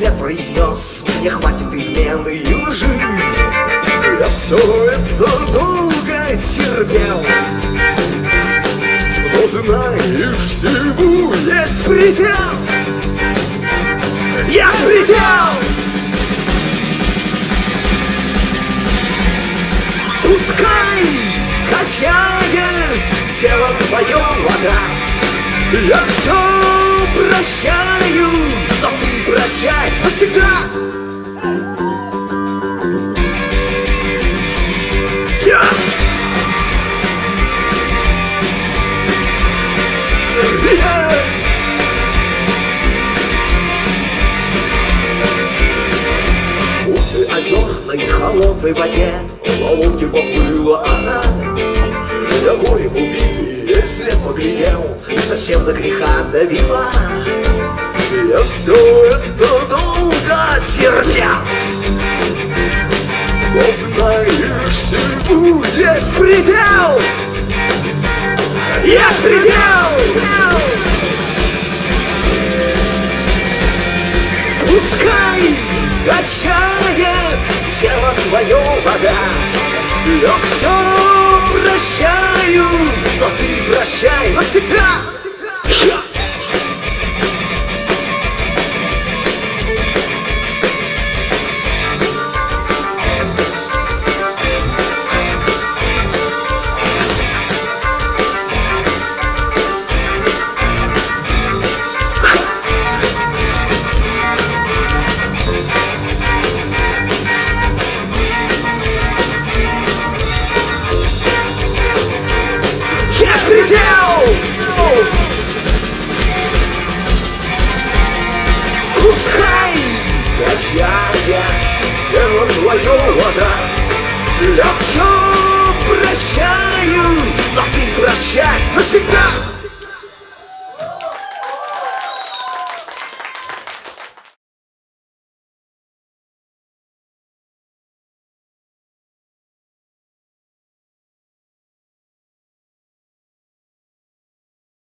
взгляд произнес: мне хватит измены и лжи. Я все это долго терпел, но знаешь, всему есть предел. Есть предел! Пускай качает тело твое вода. Я все прощаю, но ты прощай навсегда. В озерной холодной воде лодки поплыла она. Я горем убитый ей вслед поглядел, и совсем до греха давила. Я все это долго терпел, но знаешь, всему есть предел. Есть предел! Пускай качает тело твое вода. Я все прощаю, но ты прощай навсегда. Предел! Пускай качает тело твое вода. Я все прощаю, но ты прощай навсегда.